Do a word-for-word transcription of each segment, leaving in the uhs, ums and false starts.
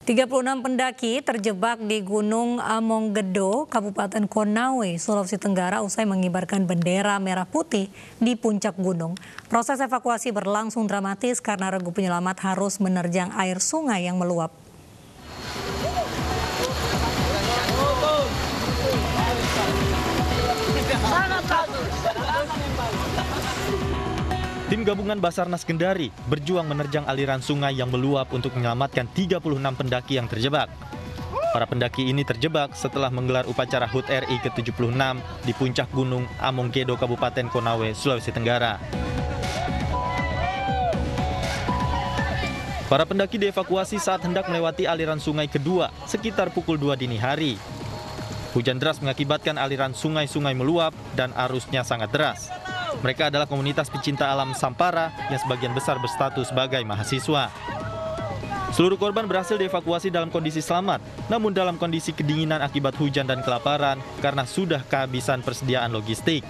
tiga puluh enam pendaki terjebak di Gunung Amonggedo, Kabupaten Konawe, Sulawesi Tenggara usai mengibarkan bendera merah putih di puncak gunung. Proses evakuasi berlangsung dramatis karena regu penyelamat harus menerjang air sungai yang meluap. Tim gabungan Basarnas Kendari berjuang menerjang aliran sungai yang meluap untuk menyelamatkan tiga puluh enam pendaki yang terjebak. Para pendaki ini terjebak setelah menggelar upacara H U T R I ke tujuh puluh enam di puncak Gunung Amonggedo, Kabupaten Konawe, Sulawesi Tenggara. Para pendaki dievakuasi saat hendak melewati aliran sungai kedua sekitar pukul dua dini hari. Hujan deras mengakibatkan aliran sungai-sungai meluap dan arusnya sangat deras. Mereka adalah komunitas pecinta alam Sampara yang sebagian besar berstatus sebagai mahasiswa. Seluruh korban berhasil dievakuasi dalam kondisi selamat, namun dalam kondisi kedinginan akibat hujan dan kelaparan karena sudah kehabisan persediaan logistik.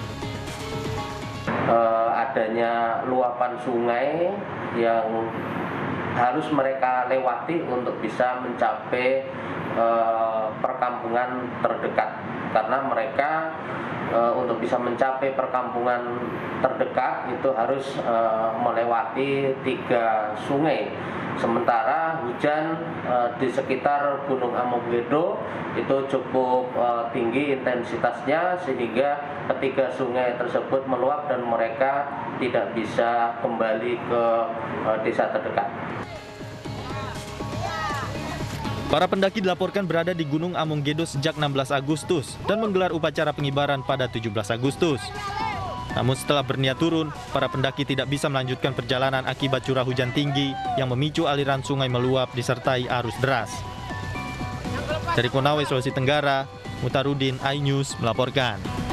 Uh, adanya luapan sungai yang harus mereka lewati untuk bisa mencapai uh, perkampungan terdekat, karena mereka Uh, untuk bisa mencapai perkampungan terdekat itu harus uh, melewati tiga sungai. Sementara hujan uh, di sekitar Gunung Amonggedo itu cukup uh, tinggi intensitasnya, sehingga ketiga sungai tersebut meluap dan mereka tidak bisa kembali ke uh, desa terdekat. Para pendaki dilaporkan berada di Gunung Amonggedo sejak enam belas Agustus dan menggelar upacara pengibaran pada tujuh belas Agustus. Namun setelah berniat turun, para pendaki tidak bisa melanjutkan perjalanan akibat curah hujan tinggi yang memicu aliran sungai meluap disertai arus deras. Dari Konawe, Sulawesi Tenggara, Mutarudin, iNews melaporkan.